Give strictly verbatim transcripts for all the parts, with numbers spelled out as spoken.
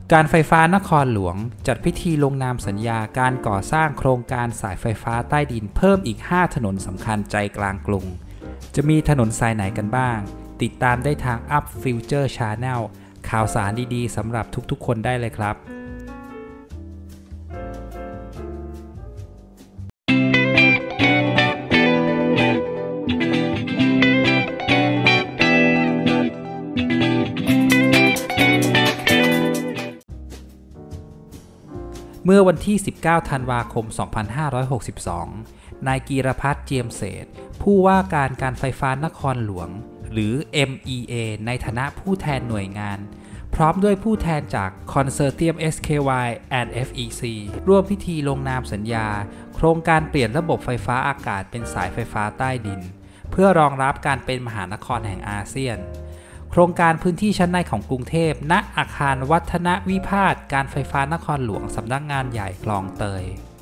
การไฟฟ้านครหลวงจัดพิธีลงนามสัญญาการก่อสร้างโครงการสายไฟฟ้าใต้ดินเพิ่มอีกห้าถนนสำคัญใจกลางกรุงจะมีถนนสายไหนกันบ้างติดตามได้ทาง Up Future Channel ข่าวสารดีๆสำหรับทุกๆคนได้เลยครับเมื่อวันที่ สิบเก้า ธันวาคม สองพันห้าร้อยหกสิบสอง นายกีรพัฒน์ เจียมเศรษฐ์ผู้ว่าการการไฟฟ้านครหลวงหรือ เอ็ม อี เอ ในฐานะผู้แทนหน่วยงานพร้อมด้วยผู้แทนจาก Consortium เอส เค วาย and เอฟ อี ซี ร่วมพิธีลงนามสัญญาโครงการเปลี่ยนระบบไฟฟ้าอากาศเป็นสายไฟฟ้าใต้ดินเพื่อรองรับการเป็นมหานครแห่งอาเซียนโครงการพื้นที่ชั้นในของกรุงเทพณอาคารวัฒนวิภาสการไฟฟ้านครหลวงสำนักงานใหญ่คลองเตย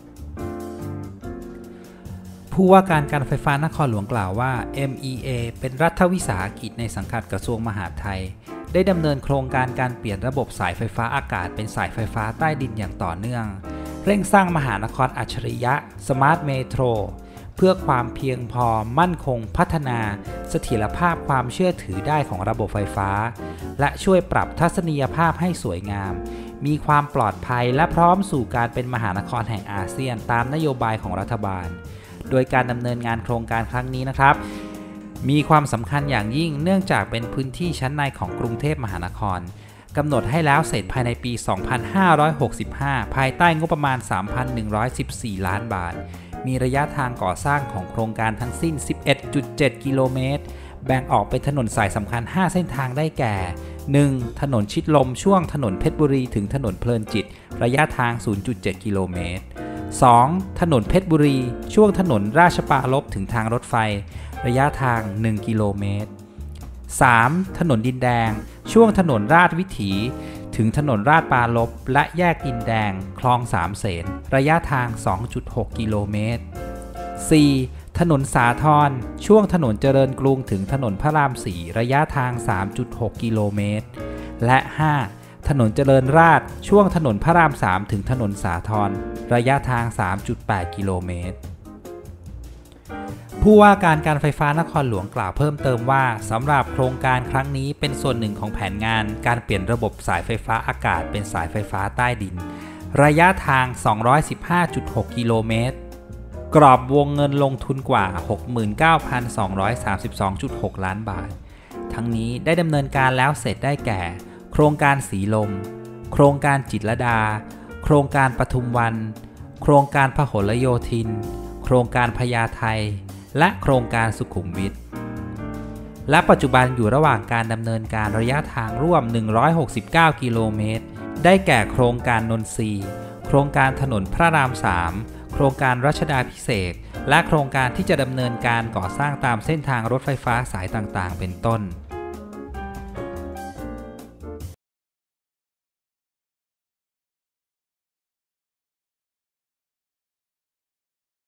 ผู้ว่าการการไฟฟ้านครหลวงกล่าวว่า เอ็ม อี เอ เป็นรัฐวิสาหกิจในสังกัดกระทรวงมหาดไทยได้ดำเนินโครงการการเปลี่ยนระบบสายไฟฟ้าอากาศเป็นสายไฟฟ้าใต้ดินอย่างต่อเนื่องเร่งสร้างมหานครอัจฉริยะ Smart Metro เพื่อความเพียงพอมั่นคงพัฒนาเสถียรภาพความเชื่อถือได้ของระบบไฟฟ้าและช่วยปรับทัศนียภาพให้สวยงามมีความปลอดภัยและพร้อมสู่การเป็นมหานครแห่งอาเซียนตามนโยบายของรัฐบาลโดยการดำเนินงานโครงการครั้งนี้นะครับมีความสำคัญอย่างยิ่งเนื่องจากเป็นพื้นที่ชั้นในของกรุงเทพมหานครกำหนดให้แล้วเสร็จภายในปี สองพันห้าร้อยหกสิบห้า ภายใต้งบประมาณ สามพันหนึ่งร้อยสิบสี่ ล้านบาทมีระยะทางก่อสร้างของโครงการทั้งสิ้น สิบเอ็ดจุดเจ็ด กิโลเมตรแบ่งออกเป็นถนนสายสำคัญห้าเส้นทางได้แก่ หนึ่ง ถนนชิดลมช่วงถนนเพชรบุรีถึงถนนเพลินจิตระยะทาง ศูนย์จุดเจ็ด กิโลเมตร สอง ถนนเพชรบุรีช่วงถนนราชปรารภถึงทางรถไฟระยะทาง หนึ่ง กิโลเมตร สาม ถนนดินแดงช่วงถนนราชวิถีถึงถนนราชปรารภและแยกดินแดงคลองสามเสนระยะทาง สองจุดหก กิโลเมตร สี่ ถนนสาทรช่วงถนนเจริญกรุงถึงถนนพระรามสี่ระยะทาง สามจุดหก กิโลเมตรและ ห้า ถนนเจริญราษฎร์ช่วงถนนพระรามสามถึงถนนสาทรระยะทาง สามจุดแปด กิโลเมตรผู้ว่าการการไฟฟ้านครหลวงกล่าวเพิ่มเติมว่าสำหรับโครงการครั้งนี้เป็นส่วนหนึ่งของแผนงานการเปลี่ยนระบบสายไฟฟ้าอากาศเป็นสายไฟฟ้าใต้ดินระยะทาง สองร้อยสิบห้าจุดหก กิโลเมตรกรอบวงเงินลงทุนกว่า หกหมื่นเก้าพันสองร้อยสามสิบสองจุดหก ล้านบาททั้งนี้ได้ดำเนินการแล้วเสร็จได้แก่โครงการสีลมโครงการจิตรลดาโครงการปทุมวันโครงการพหลโยธินโครงการพญาไทและโครงการสุขุมวิทและปัจจุบันอยู่ระหว่างการดำเนินการระยะทางร่วมหนึ่งร้อยหกสิบเก้ากิโลเมตรได้แก่โครงการนนทรีย์โครงการถนนพระรามสามโครงการรัชดาภิเษกและโครงการที่จะดำเนินการก่อสร้างตามเส้นทางรถไฟฟ้าสายต่างๆเป็นต้น